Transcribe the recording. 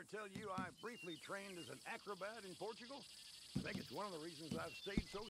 tell you I briefly trained as an acrobat in Portugal? I think it's one of the reasons I've stayed so